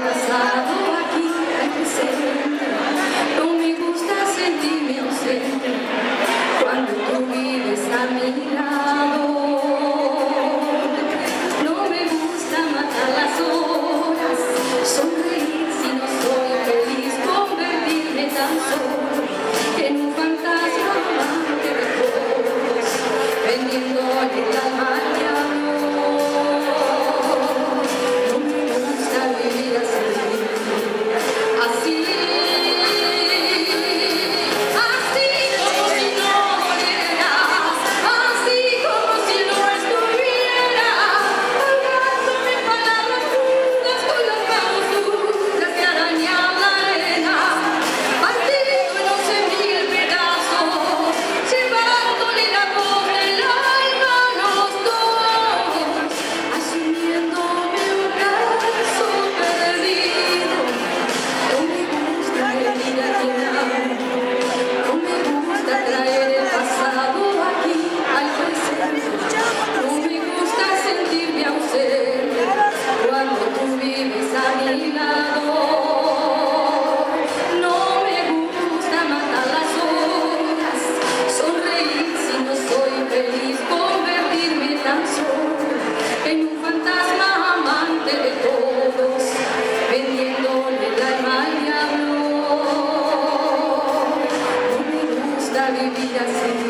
pasado aquí al presente. No me gusta sentirme ausente cuando tú vives a mi lado. No me gusta matar las horas, sonreír si no soy feliz, convertirme tan solo en un fantasma amante de todos, vendiéndole el alma al diablo. No me gusta vivir así, así, así como si no volvieras, así como si no estuviera, ahogándome en palabras crudas con las manos duras que arañan la arena, partido en 11.000 pedazos, llevándole la voz del alma a los dos, asumiéndome un brazo perdido. No me gusta venir a llenar, no me gusta traer el pasado aquí al presente, no me gusta sentirme ausente cuando tú vives a mi lado. No me gusta matar las horas, sonreír si no soy feliz, convertirme tan solo en un fantasma amante de todos, vendiéndole el alma al diablo. No me gusta vivir así.